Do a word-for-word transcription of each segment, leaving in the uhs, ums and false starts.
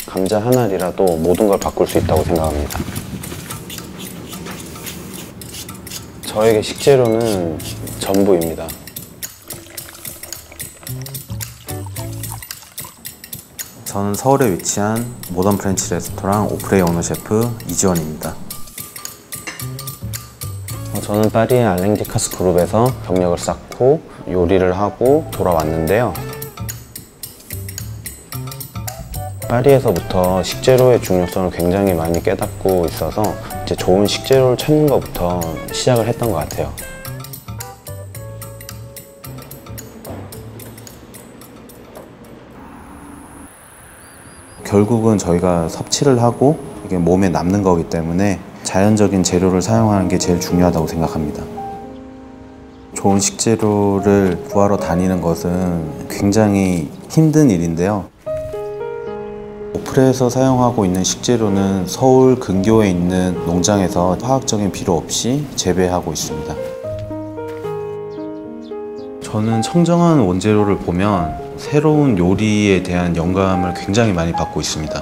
감자 한 알이라도 모든 걸 바꿀 수 있다고 생각합니다. 저에게 식재료는 전부입니다. 저는 서울에 위치한 모던 프렌치 레스토랑 오프레이 오너 셰프 이지원입니다. 저는 파리의 알랭디카스 그룹에서 경력을 쌓고 요리를 하고 돌아왔는데요. 파리에서부터 식재료의 중요성을 굉장히 많이 깨닫고 있어서 이제 좋은 식재료를 찾는 것부터 시작을 했던 것 같아요. 결국은 저희가 섭취를 하고 이게 몸에 남는 거기 때문에 자연적인 재료를 사용하는 게 제일 중요하다고 생각합니다. 좋은 식재료를 구하러 다니는 것은 굉장히 힘든 일인데요. 오프레에서 사용하고 있는 식재료는 서울 근교에 있는 농장에서 화학적인 필요 없이 재배하고 있습니다. 저는 청정한 원재료를 보면 새로운 요리에 대한 영감을 굉장히 많이 받고 있습니다.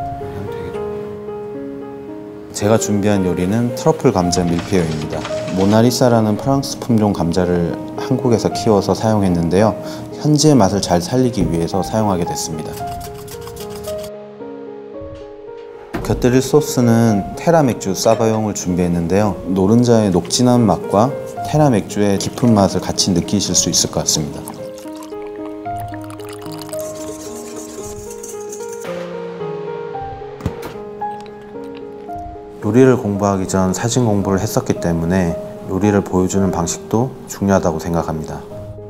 제가 준비한 요리는 트러플 감자 밀푀유입니다. 모나리사라는 프랑스 품종 감자를 한국에서 키워서 사용했는데요. 현지의 맛을 잘 살리기 위해서 사용하게 됐습니다. 곁들일 소스는 테라 맥주 사바용을 준비했는데요. 노른자의 녹진한 맛과 테라 맥주의 깊은 맛을 같이 느끼실 수 있을 것 같습니다. 요리를 공부하기 전 사진 공부를 했었기 때문에 요리를 보여주는 방식도 중요하다고 생각합니다.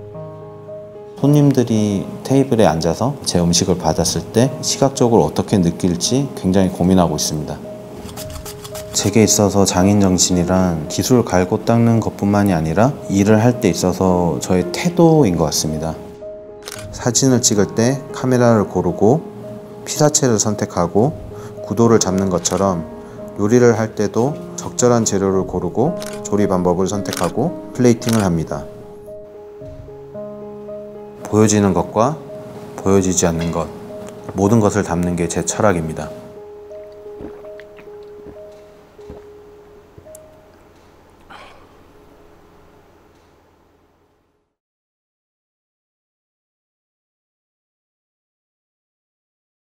손님들이 테이블에 앉아서 제 음식을 받았을 때 시각적으로 어떻게 느낄지 굉장히 고민하고 있습니다. 제게 있어서 장인정신이란 기술 갈고 닦는 것뿐만이 아니라 일을 할 때 있어서 저의 태도인 것 같습니다. 사진을 찍을 때 카메라를 고르고 피사체를 선택하고 구도를 잡는 것처럼 요리를 할 때도 적절한 재료를 고르고 조리 방법을 선택하고 플레이팅을 합니다. 보여지는 것과 보여지지 않는 것, 모든 것을 담는 게 제 철학입니다.